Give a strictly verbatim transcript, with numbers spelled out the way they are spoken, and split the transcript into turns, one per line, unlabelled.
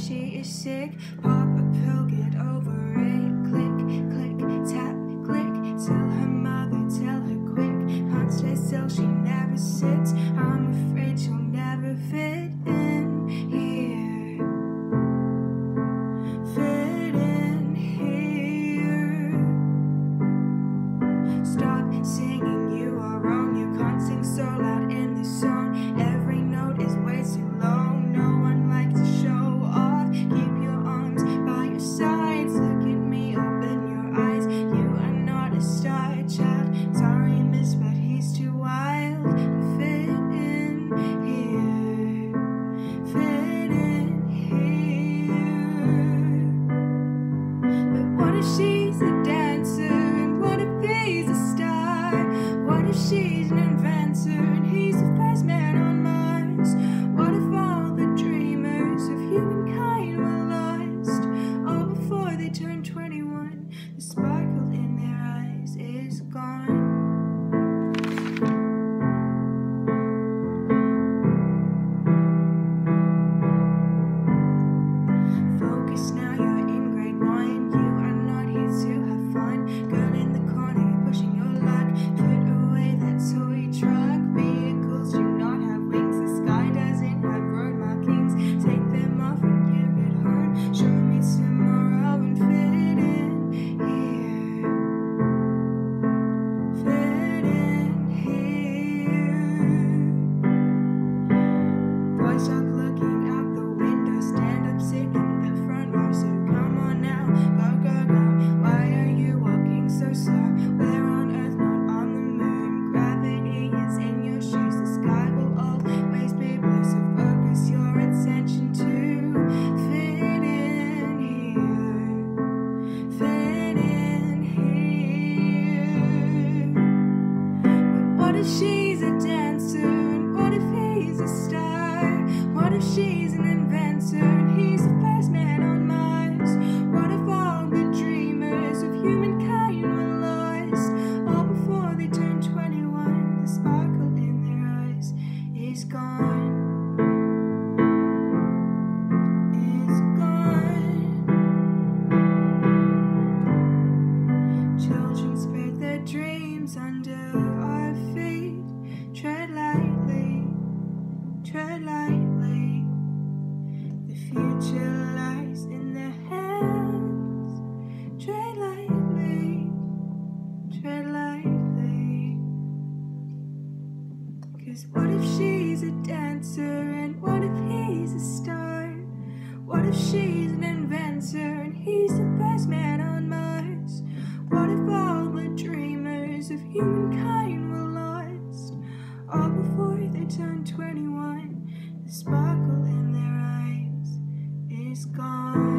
she is sick? Pop a pill, get over it. Click, click, tap, click. Tell her mother, tell her quick. Punch herself, she never sits. I'm afraid she'll never fit in here. Fit in here. Stop singing, you are wrong. You can't sing so loud in this song. Every note is way too long. No one likes to show off. Keep your arms by your sides. Look at me, open your eyes. You are not a star child. Sorry, miss, but he's too wild to fit in here. Fit in here. But what if she's a dancer? And what if he's a star? What if she's an inventor and he's the first man on Mars? What if all the dreamers of humankind were lost all before they turned twenty-one? The sparkle in their eyes is gone. Focus now, you're in grade one. You are not here to have fun. Girl in the corner, you're pushing your luck. Put away that toy truck. Vehicles do not have wings. The sky doesn't have road markings. Take them off when you get home. Show me tomorrow and fit in here. Fit in here. Boys, stop looking out the window. Stand up, sit in the front row. So come on now, go, go, go. Why are you walking so slow? Where on earth, not on the moon? Gravity is in your shoes. The sky will always be blue. So focus your attention to fit in here. Fit in here. But what if she's a dancer? And what if he's a star? What if she's an inventor and he's the first man on Mars? What if all the dreamers of humankind were lost all before they turned twenty-one? The sparkle in their eyes is gone. Is gone. Children spread their dreams under our feet. Tread lightly, tread lightly. The future lies in their hands. Tread lightly, tread lightly. 'Cause what if she's a dancer? And what if he's a star? What if she's an inventor and he's the first man on Mars? What if all the dreamers of humankind were lost all before they turned twenty-one? The sparkle in their eyes is gone.